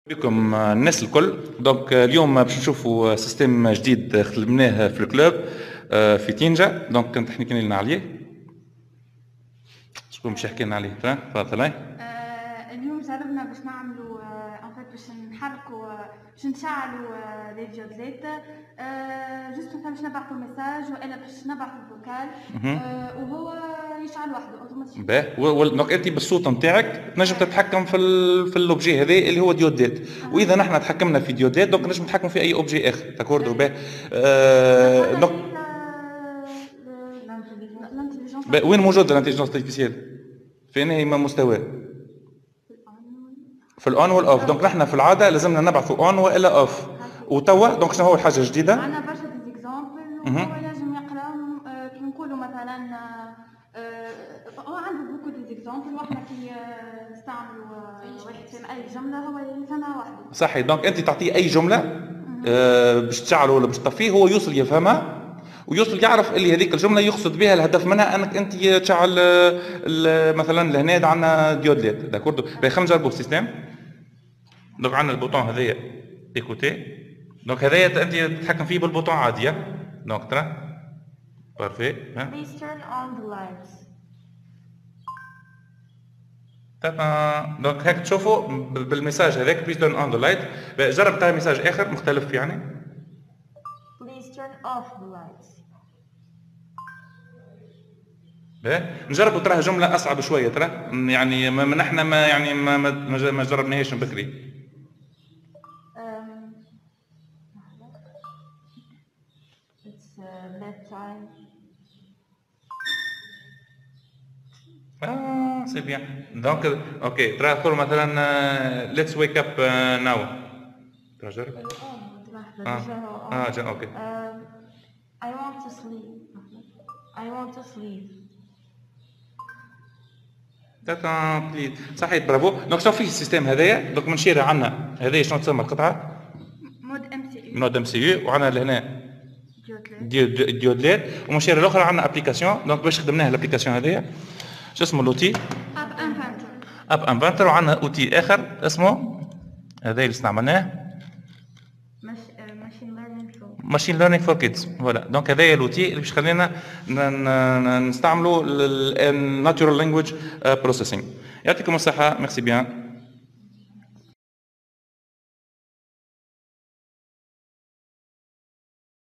بكم الناس الكل. دونك اليوم باش نشوفوا سيستم جديد خدمناه في الكلوب في تينجا. دونك كنت حكينا لنا عليه. شكون باش يحكي لنا عليه؟ تفضل. اليوم جربنا باش نعملوا باش نحركوا باش نشعلوا لي فيديوهات جوست مثلا باش نبعثوا ميساج والا باش نبعثوا فوكال وهو يشعل وحده اوتوماتيك. باهي. دونك انت بالصوت نتاعك تنجم تتحكم في الاوبجي هذا اللي هو ديودات. واذا نحن تحكمنا في ديودات دونك نجم نتحكم في اي اوبجي اخر. داكوردو. باهي. وين موجود الانتيليجنس ارتيفيسيال؟ في انهي مستوى؟ في الاون والاوف. دونك نحن في العاده لازمنا نبعثوا اون والا اوف. وتوا دونك شنو هو الحاجه الجديده؟ عندنا برشا ديزيكزامبل وهو لازم يقراهم كي نقولوا مثلا هو عنده بوكو ديزيكزامبل واحنا كي نستعملوا واحد فهم اي جمله هو يفهمها وحده. صحيح. دونك انت تعطيه اي جمله باش تشعله ولا باش تطفيه، هو يوصل يفهمها ويوصل يعرف اللي هذيك الجمله يقصد بها الهدف منها انك انت تشعل مثلا لهنا عندنا ديودلات. داكوردو. باهي خلينا نجربوا السيستم. دونك عندنا البوطون هذايا ايكوتي. دونك هذايا انت تتحكم فيه بالبوطون عادي. دونك ترى بارفي. Please turn on the lights. دونك هيك تشوفوا بالميساج هذاك بليز تيرن اون ذا لايت. جرب تاع ميساج اخر مختلف يعني. Please turn off the lights. نجربوا ترى جمله اصعب شويه ترى يعني نحن ما يعني ما جربناهاش من بكري. It's bedtime. سي بيان. دونك اوكي ترى قول مثلا ليتس ويك اب ناو. ترى جرب. اوكي. I want to sleep. I want to sleep. صحيح. برافو. دونك شنو فيه السيستم هذايا؟ دونك من شيرة عندنا هذايا شنو تسمى القطعه؟ مود ام سي يو. وعندنا لهنا ديودلات. ومن شيرة الاخرى عندنا ابليكاسيون. دونك باش خدمناها الابليكاسيون هذايا شو اسمه لوتي؟ اب انفنتور. وعندنا اوتي اخر اسمه هذا اللي استعملناه ماشين ليرنينغ فور كيدز. فوالا. دونك هذايا اللوتي اللي باش خلينا نستعملوا الناتشورال لانجويج بروسيسينغ. يعطيكم الصحه. ميرسي بيان.